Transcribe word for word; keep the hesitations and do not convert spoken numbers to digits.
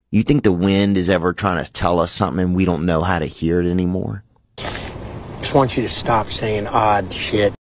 You think the wind is ever trying to tell us something and we don't know how to hear it anymore? Just want you to stop saying odd shit.